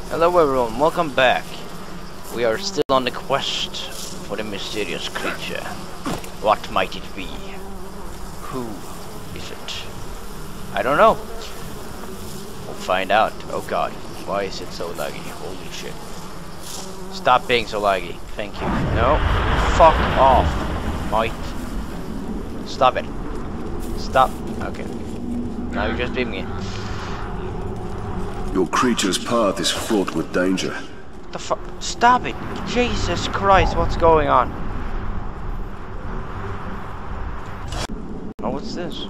Hello everyone, welcome back. We are still on the quest for the mysterious creature. What might it be? Who is it? I don't know. We'll find out. Oh god, why is it so laggy? Holy shit. Stop being so laggy. Thank you. No. Fuck off. Might. Stop it. Stop. Okay. Now you're just beaming it. Your creature's path is fraught with danger. The fuck? Stop it! Jesus Christ, what's going on? Oh, what's this?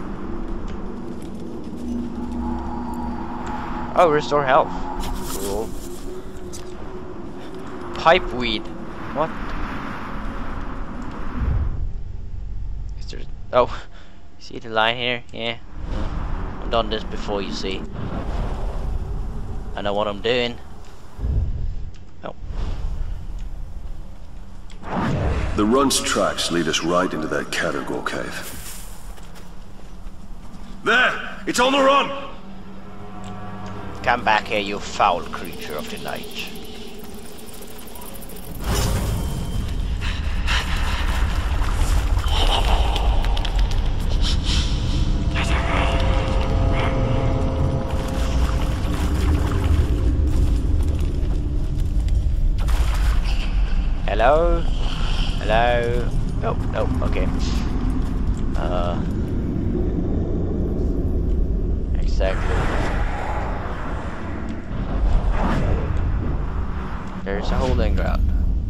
Oh, restore health. Cool. Pipeweed. What? Is there... Oh, see the line here? Yeah. I've done this before, you see. I know what I'm doing. Oh. The runt's tracks lead us right into that Catergor cave. There! It's on the run! Come back here, you foul creature of the night. Hello? Hello? Oh, no, okay. Exactly. There's a holding ground.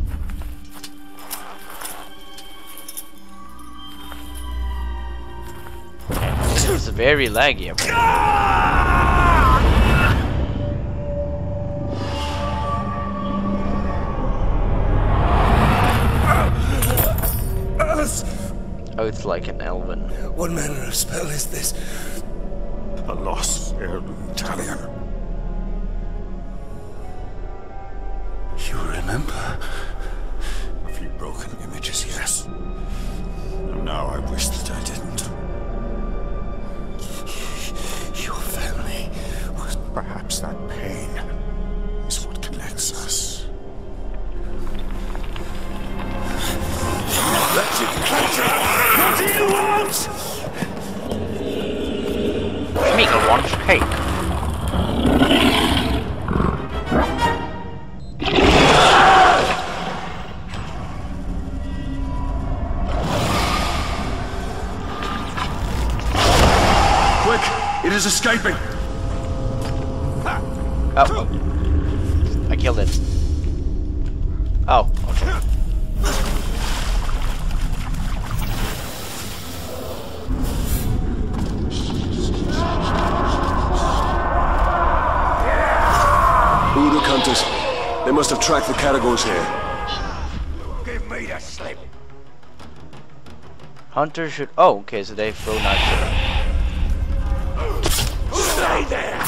It's very laggy up here. Oh, it's like an elven. What manner of spell is this? A lost heirloom talion. You remember? A few broken images, yes. And now I wish that I didn't. Your family was... Perhaps that pain is what connects us. Wretched creature! What do you want? Smeagol wants cake. Quick! It is escaping! Oh. I killed it. Oh, okay. Uruk hunters. They must have tracked the Catergors here. Give me the slip. Hunter should... Oh, okay, so they throw knives at Stay there!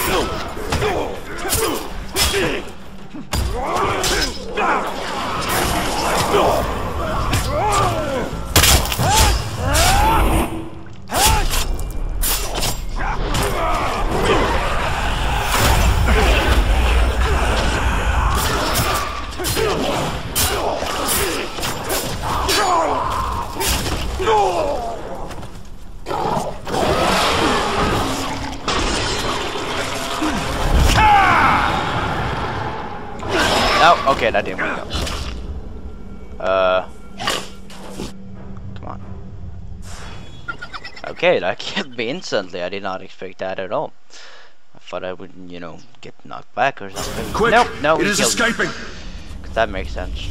Oh, okay, that didn't work out. Come on. Okay, that killed me instantly. I did not expect that at all. I thought I would, you know, get knocked back or something. Quick! Nope, no, it is escaping! Cause that makes sense.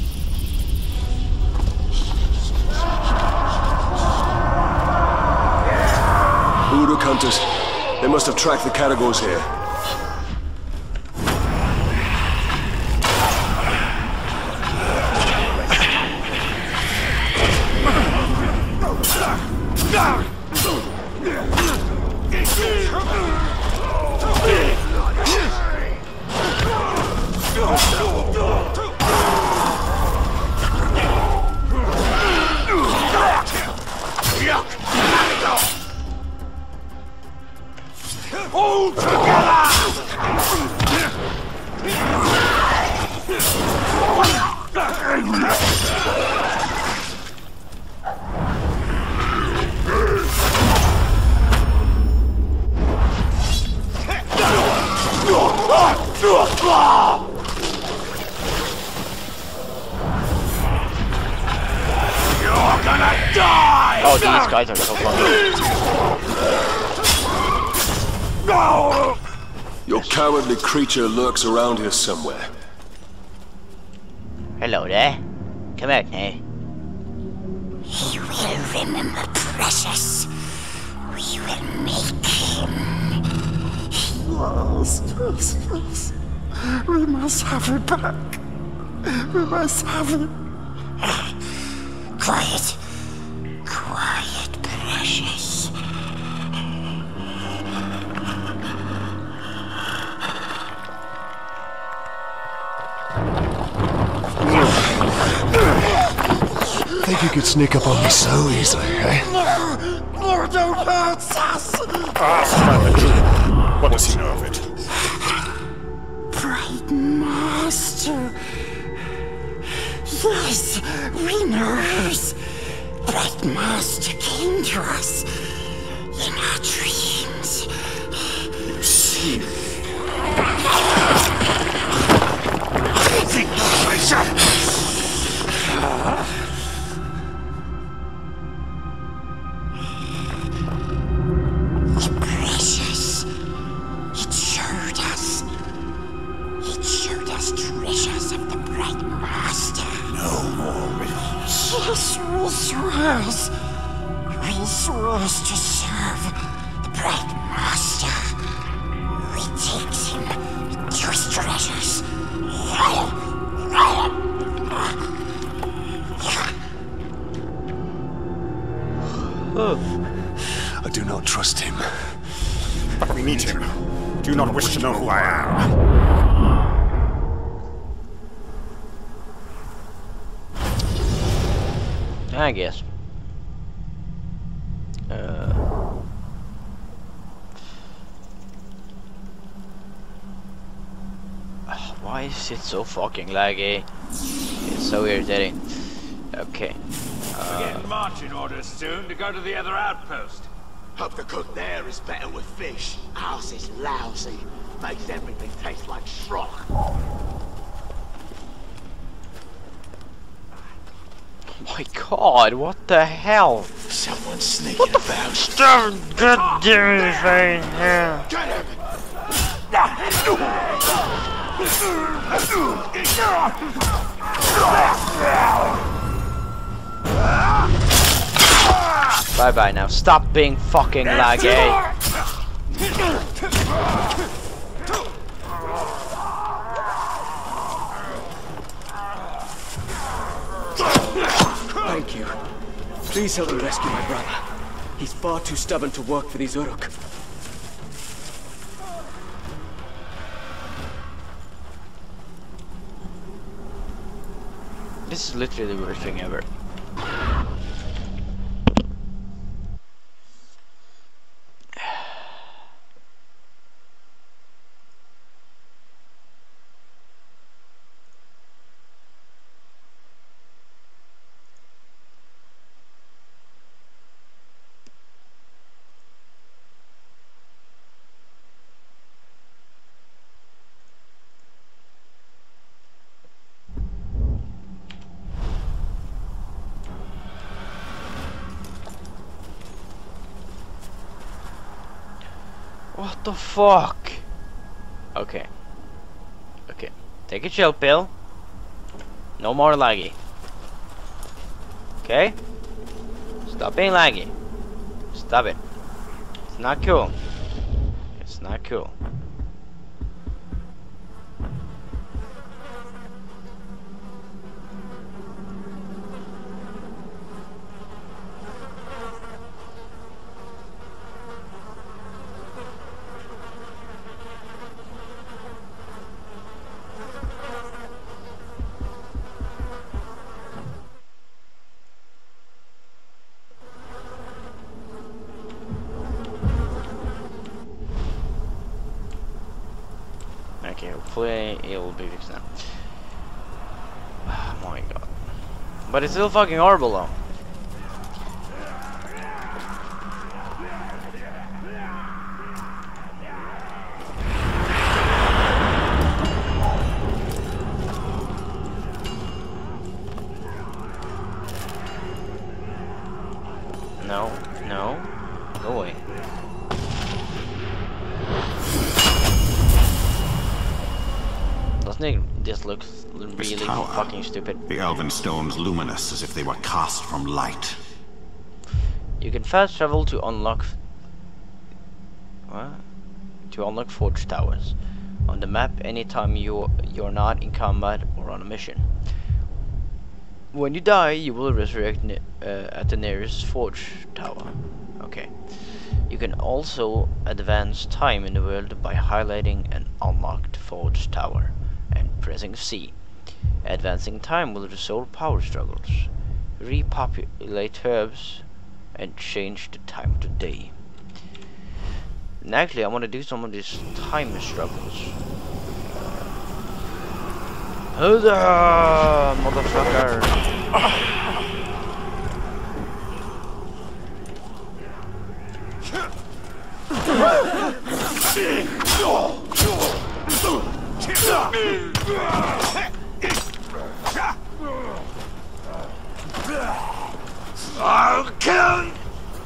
Uruk hunters. They must have tracked the Catergors here. Hold together! You're gonna die! Oh, these guys are so funny. Your cowardly creature lurks around here somewhere. Hello there. Come out now. He will remember Precious. We will make him. Yes, yes, yes. We must have it back. We must have it. Quiet. Quiet, Precious. Think you could sneak up on me so easily, eh? No, don't hurt us! What does he know of it? Bright Master. Yes, we knows. Bright Master came to us in our dreams. You see? Precious. It showed us. It showed us treasures of the Bright Master. No more riddles. Yes, we swears. We swears to serve the Bright Master. We takes him to his treasures. I do not trust him. But we need him. Do you not wish to know who I am? I guess. Why is it so fucking laggy? It's so irritating. Okay. We're getting marching orders soon to go to the other outpost. Hope the cook there is better with fish. Ours is lousy. Makes everything taste like schrock. My God, what the hell? Someone's sneaking about. Stop! God damn it, right here. Get him! Bye bye now. Stop being fucking laggy. Thank you. Please help me rescue my brother. He's far too stubborn to work for these Uruk. This is literally the worst thing ever. What the fuck? Okay. Okay. Take a chill pill. No more laggy. Okay? Stop being laggy. Stop it. It's not cool. It's not cool. Okay, hopefully it will be fixed now. Oh my God. But it's still fucking horrible though. Doesn't it? This looks really tower. fucking stupid. The elven stones luminous as if they were cast from light. You can fast travel to unlock... What? To unlock forge towers. On the map, anytime you're not in combat or on a mission. When you die, you will resurrect at the nearest forge tower. Okay. You can also advance time in the world by highlighting an unlocked forge tower and pressing C. Advancing time will resolve power struggles, repopulate herbs, and change the time to day. And actually, I want to do some of these time struggles. Huzzah, motherfucker! I'll kill you!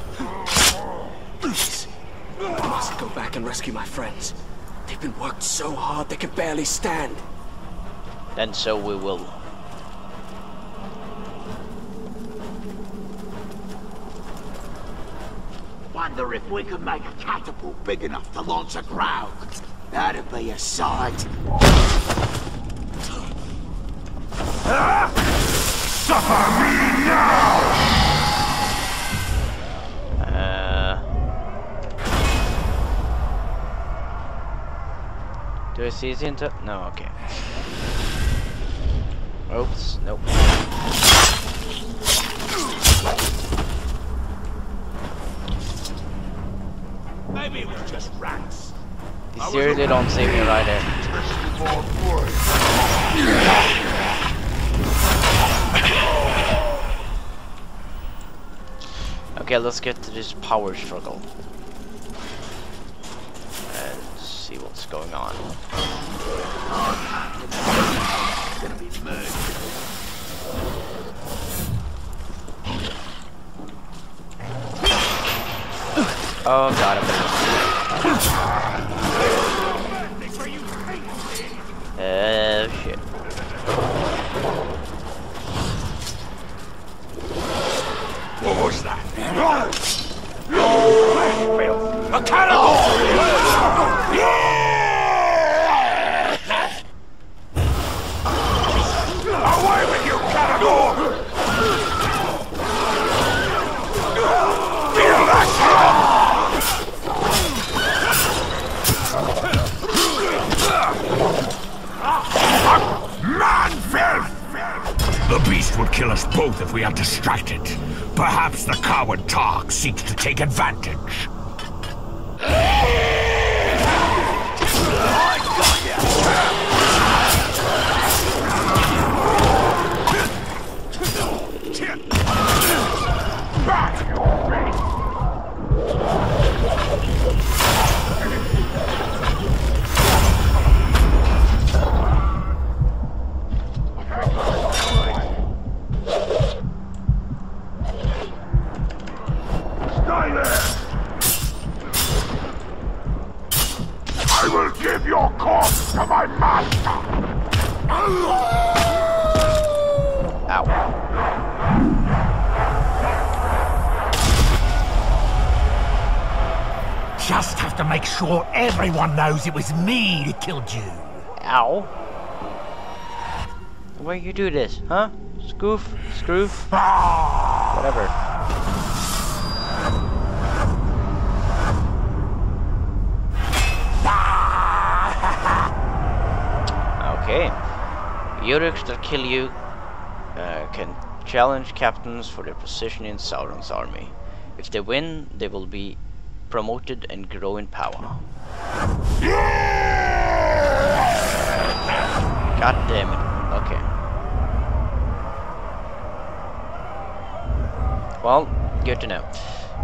I must go back and rescue my friends. They've been worked so hard they can barely stand. Then so we will. Wonder if we could make a catapult big enough to launch a crowd. That'd be a sight. Suffer me now! Do I see it into? No, okay. Oops, nope. Maybe it was just rats. You seriously don't see me right there. Okay, let's get to this power struggle. And see what's going on. Gonna be murdered. Oh god, shit. What was that? A cannibal! Away with you, cannibal! Feel that! Man filth! The beast would kill us both if we are distracted. Perhaps the coward Tark seeks to take advantage. Back, your face! I will give your corpse to my master! Ow. Just have to make sure everyone knows it was me that killed you. Ow. Why you do this, huh? Scoof? Scroof? Whatever. Okay. Eunuchs that kill you can challenge captains for their position in Sauron's army. If they win, they will be promoted and grow in power. God damn it. Okay. Well, good to know.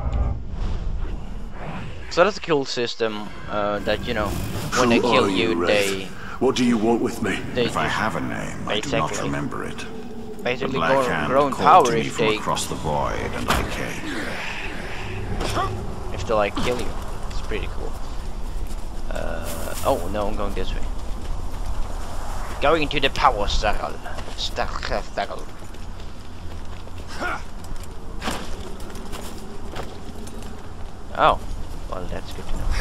So that's a cool system that, you know, when they kill you, they... What do you want with me? If I have a name, I do not remember it. Basically, the Black Hand grow in called power to me if from they... across the void, and I came. If they, like, kill you. It's pretty cool. Oh, no, I'm going this way. Going to the power circle. Oh, well, that's good to know.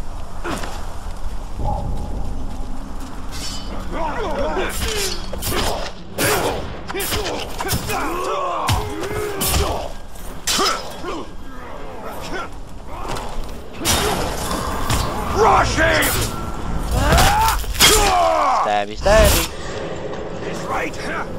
Rush him! Stabby, stabby. This right.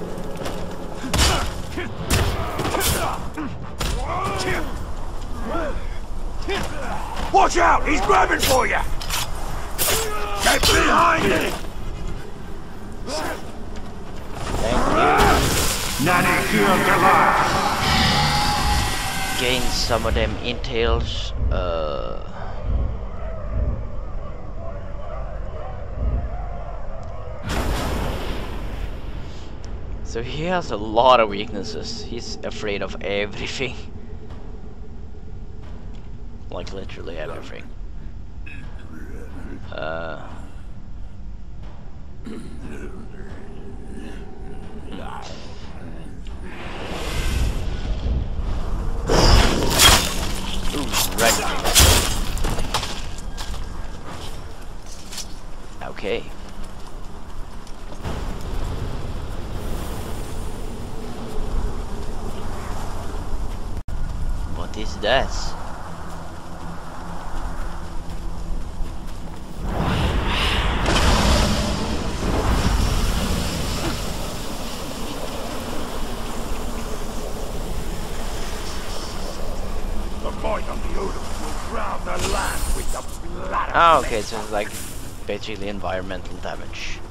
Watch out! He's grabbing for you! Get behind him! Thank you. Nanny killed the last. Gain some of them intails. So he has a lot of weaknesses. He's afraid of everything. Like literally everything. Ooh, red. Okay. What is that? The fight on the Odom will drown the land with the blood. Oh, okay, so it's like basically environmental damage.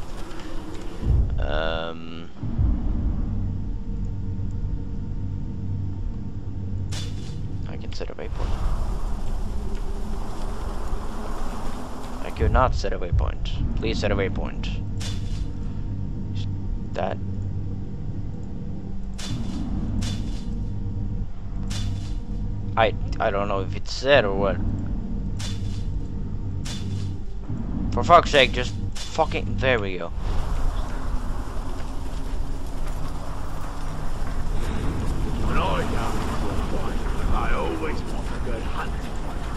I can set a waypoint. I could not set a waypoint. Please set a waypoint. That. I don't know if it's set or what. For fuck's sake, just fucking, there we go. When I go to a fight, I always want a good hunting.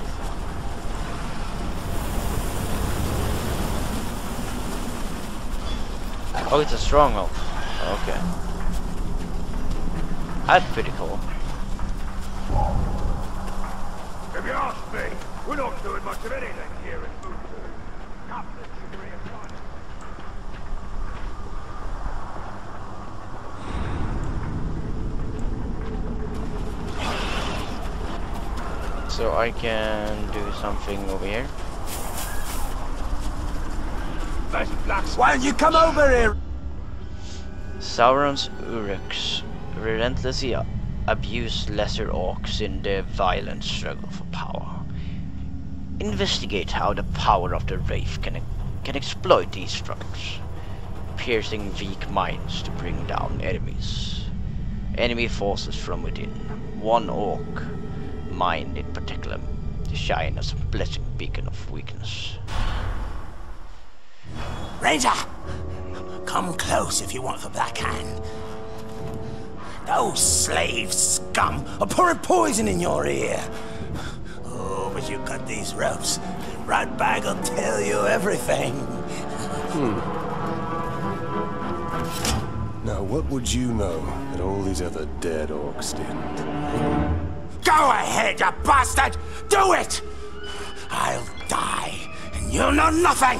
Oh, it's a stronghold. Okay. That's pretty cool. If you ask me, we're not doing much of anything here in Mordor. So I can do something over here. Why don't you come over here? Sauron's Uruks relentlessly abuse lesser orcs in their violent struggle for power. Investigate how the power of the Wraith can exploit these struggles, piercing weak minds to bring down enemies. Enemy forces from within. One orc mind in particular to shine as a blessing beacon of weakness. Ranger! Come close if you want the Black Hand. Those slave scum are pouring poison in your ear. Oh, but you cut these ropes. Ratbag will tell you everything. Now, what would you know that all these other dead orcs didn't? Go ahead, you bastard! Do it! I'll die, and you'll know nothing!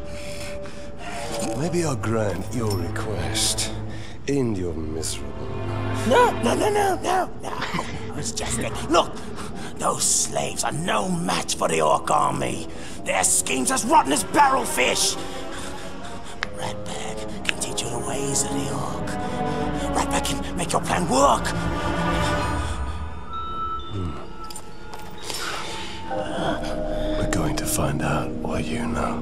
Maybe I'll grant your request. End your miserable life. No. I was jesting. Look, those slaves are no match for the orc army. Their schemes as rotten as barrel fish. Ratbag can teach you the ways of the orc. Ratbag can make your plan work. We're going to find out what you know.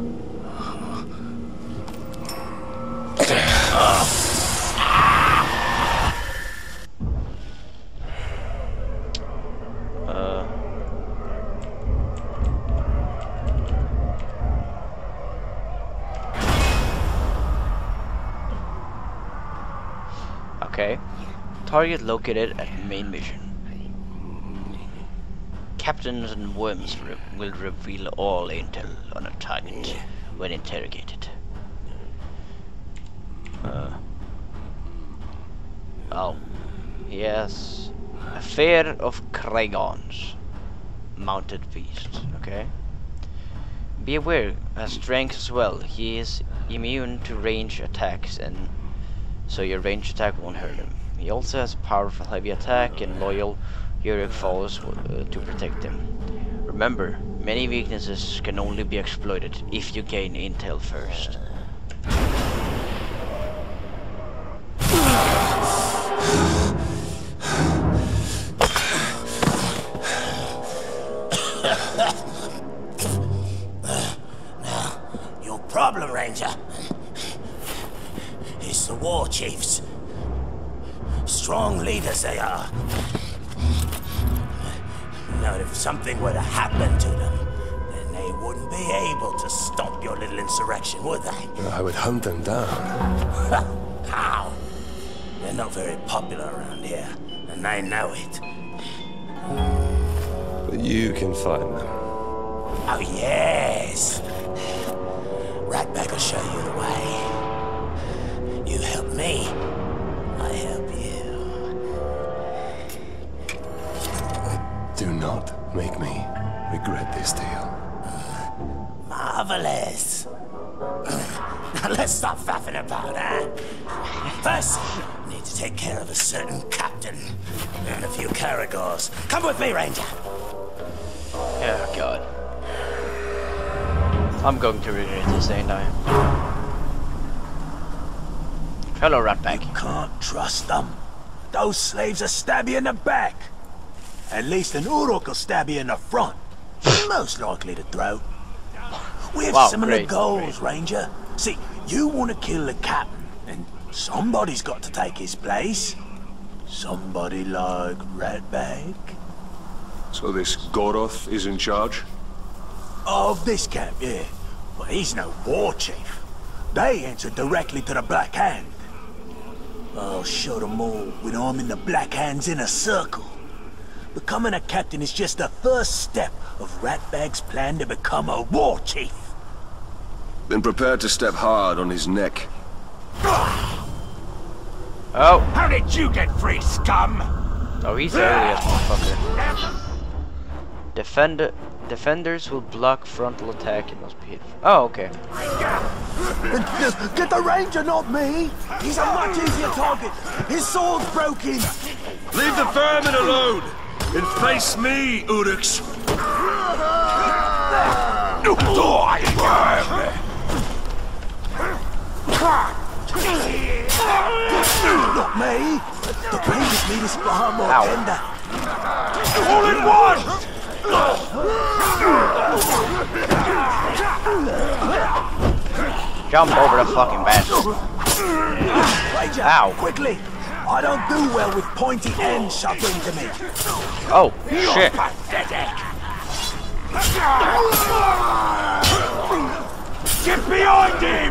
Okay. Target located at main mission. Captains and worms will reveal all intel on a target when interrogated. Oh. Yes. A fair of Kragons. Mounted beast. Okay. Be aware, has strength as well. He is immune to range attacks, and so your range attack won't hurt him. He also has powerful heavy attack and loyal heroic foes to protect him. Remember, many weaknesses can only be exploited if you gain intel first. Your problem, Ranger, is the war chiefs. Strong leaders they are. Now, if something were to happen to them, then they wouldn't be able to stop your little insurrection, would they? I would hunt them down. How? They're not very popular around here, and they know it. But you can find them. Oh, yes. Ratbag will show you the way. You help me, I help you. Do not make me regret this deal. Marvelous. Now let's stop faffing about, huh? First, I need to take care of a certain captain and a few Caragors. Come with me, Ranger. Oh god. I'm going to regret this, ain't I? Hello, Ratbag. You can't trust them. Those slaves will stab you in the back. At least an Uruk will stab you in the front. Most likely to throat. We have similar goals, Ranger. See, you want to kill the captain, and somebody's got to take his place. Somebody like Ratbag. So this Goroth is in charge? Of this camp, yeah. But he's no war chief. They answer directly to the Black Hand. I'll show them all when I'm in the Black Hand's inner circle. Becoming a captain is just the first step of Ratbag's plan to become a war chief. Then prepare to step hard on his neck. Oh. How did you get free, scum? Oh, he's early as motherfucker. Defenders will block frontal attack and must be hit. Oh, okay. Get the Ranger, not me! He's a much easier target! His sword's broken! Leave the vermin alone! And face me, Uruks! Not me! The Rangers need us far more tender! All in one! Jump over the fucking bastard. Ranger, ow. Quickly! I don't do well with pointy ends shoved into me. Oh, shit. Get behind him!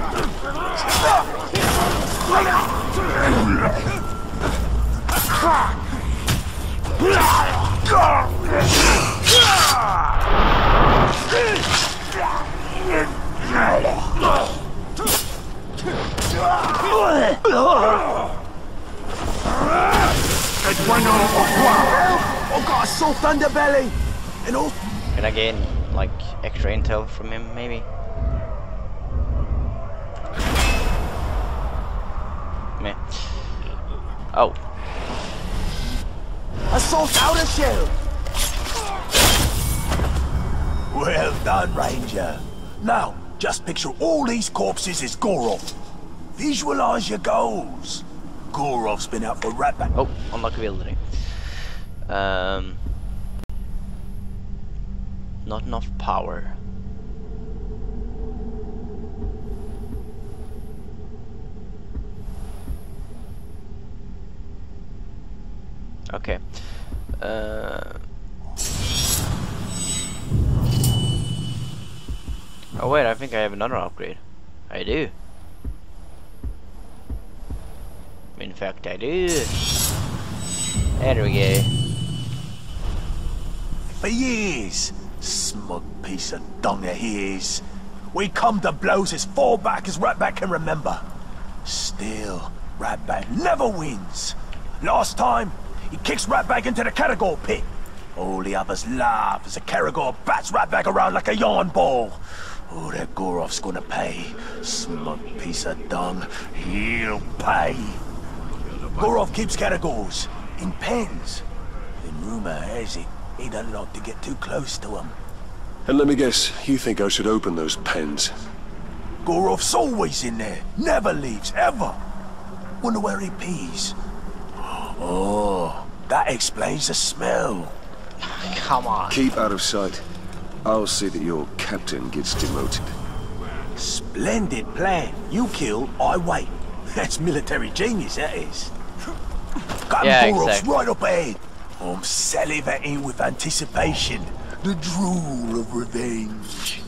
I've got a soft underbelly! And all. Can I gain, like, extra intel from him, maybe? Meh. Oh. A soft outer shell! Well done, Ranger. Now, just picture all these corpses as Gorov. Visualize your goals. Gorov's been out for Ratbag. Oh, unlock ability. Not enough power. Okay. Oh wait, I think I have another upgrade. I do. In fact, I do. There we go. For years, smug piece of dung he is. We come to blows as far back as Ratback can remember. Still, Ratback never wins. Last time, he kicks Ratback into the Caragor pit. All the others laugh as the Caragor bats Ratback around like a yarn ball. Oh, that Gorov's gonna pay. Smug piece of dung, he'll pay. Gorov keeps Caragors in pens. And rumor has it, he don't like to get too close to them. And let me guess, you think I should open those pens? Gorov's always in there, never leaves, ever. Wonder where he pees. Oh, that explains the smell. Come on. Keep out of sight. I'll see that your captain gets demoted. Splendid plan. You kill, I wait. That's military genius, that is. Yeah, Gorov's exactly. right up ahead. I'm salivating with anticipation. The drool of revenge.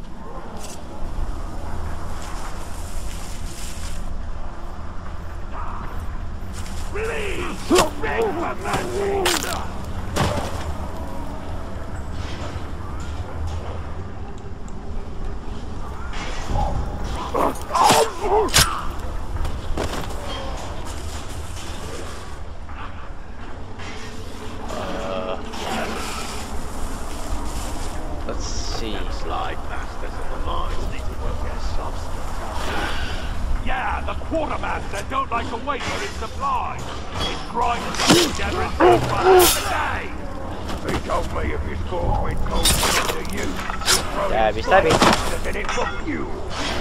Let's see. Slide masters of the mines need to work their substance out. Yeah, the quartermaster don't like to wait for his supply. He's grinding stuff together and things for half a day. He told me if his scores went cold to you, Stabby, stabby. than it from you.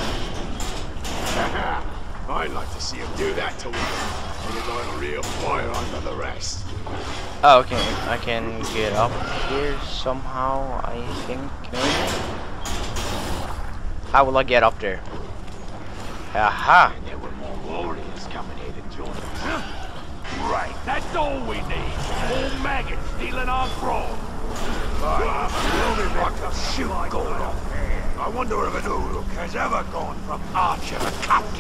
I'd like to see him do that to one. He's like a real fire under the rest. Oh, okay. I can get up here somehow, I think, maybe? How will I get up there? Aha! And there were more warriors coming here to join us. Right, that's all we need. More maggots stealing our grog. Like a shoot going on. I wonder if an Uruk has ever gone from archer to captain.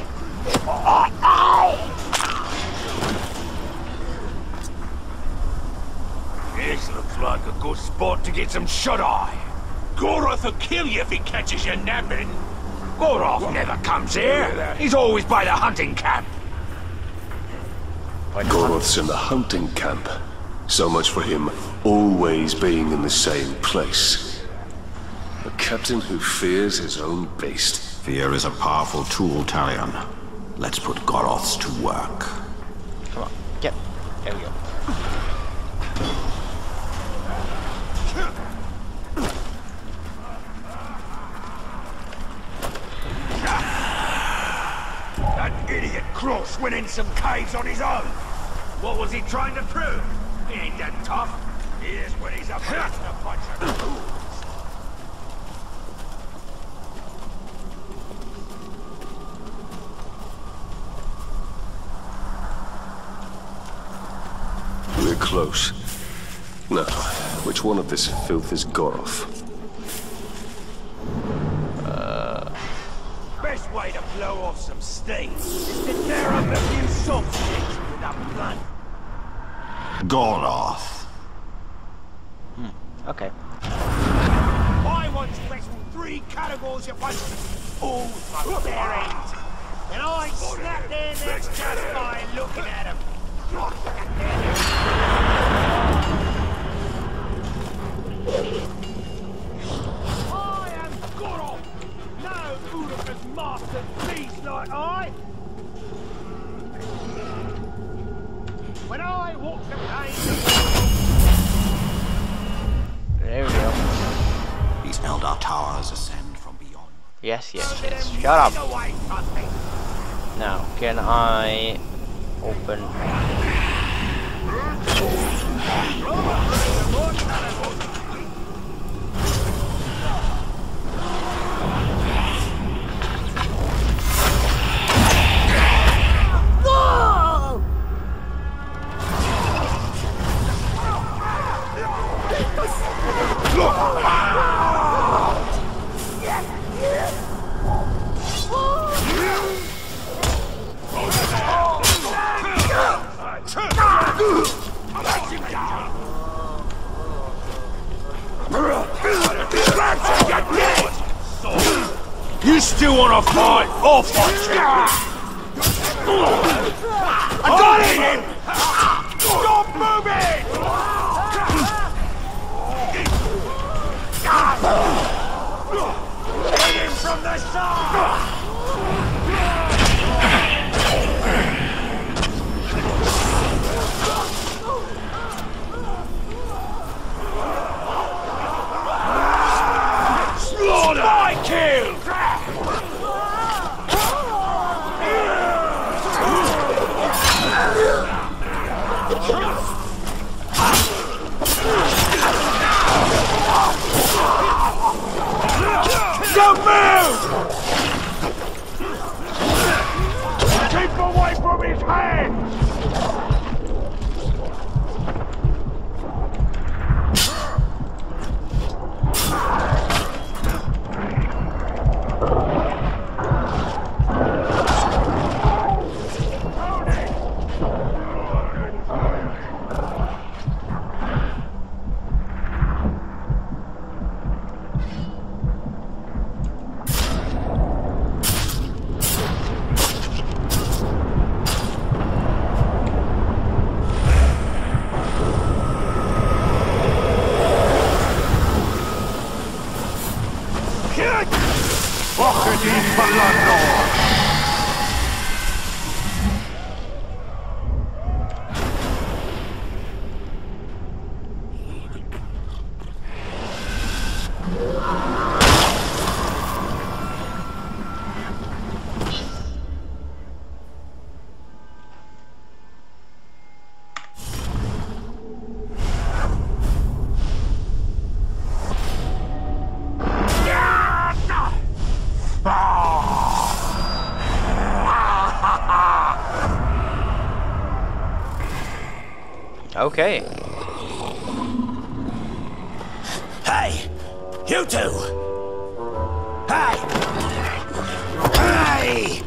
This looks like a good spot to get some shut-eye. Goroth will kill you if he catches you napping. Goroth never comes here. He's always by the hunting camp. Goroth's in the hunting camp. So much for him always being in the same place. A captain who fears his own beast. Fear is a powerful tool, Talion. Let's put Goroths to work. Come on. Get. There we go. That idiot Cross went in some caves on his own. What was he trying to prove? He ain't that tough. He is when he's up against a bunch of fools. We're close. Now, which one of this filth is Goroth? Best way to blow off some steam is to tear up a few soft sticks with a blunt. Goroth. Okay. I once wrestled 3 categories at once, all with my bare hands. And I snapped their necks just by looking at them. I am Goroth! No Uruk has mastered beasts like I! When I walk the plains There we go. These Eldar towers ascend from beyond. Yes, yes, yes. Shut up. Now, can I open? off on you! I got him! Stop moving! Hit him from the side! Slaughter! My kill! Don't move! Keep away from his hands! Okay. Hey! You two! Hey! Hey!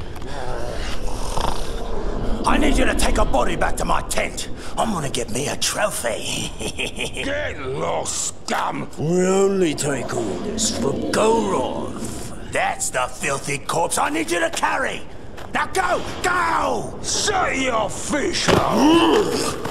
I need you to take a body back to my tent. I'm gonna get me a trophy. Get lost, scum! We only take orders for Goroth. That's the filthy corpse I need you to carry. Now go! Go! Set your fish out!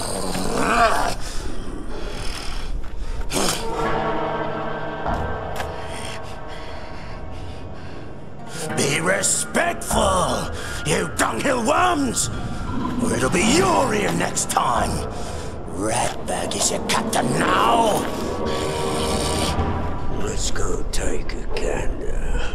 Be respectful, you dunghill worms! Or it'll be your ear next time. Ratbag is your captain now. Let's go take a gander.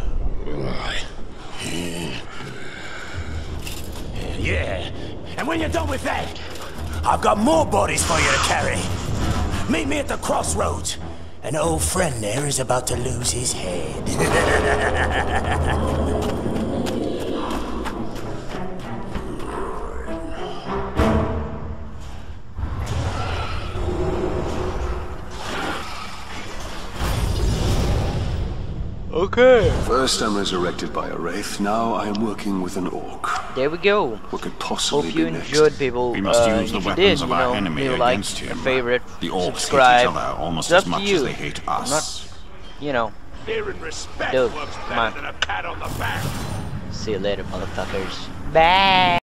Yeah, and when you're done with that, I've got more bodies for you to carry. Meet me at the crossroads. An old friend there is about to lose his head. Okay. First I'm resurrected by a wraith, now I am working with an orc. There we go. What could possibly Hope you be next? enjoyed, people. We must use the if you weapons did, of you our know, enemy leave a like, against him. a favorite, The orcs subscribe. hate each other almost It's as up much to you. as they hate us. Not, you know. Fear and respect Dude, works come better on. than a pat on the back. See you later, motherfuckers. Bye.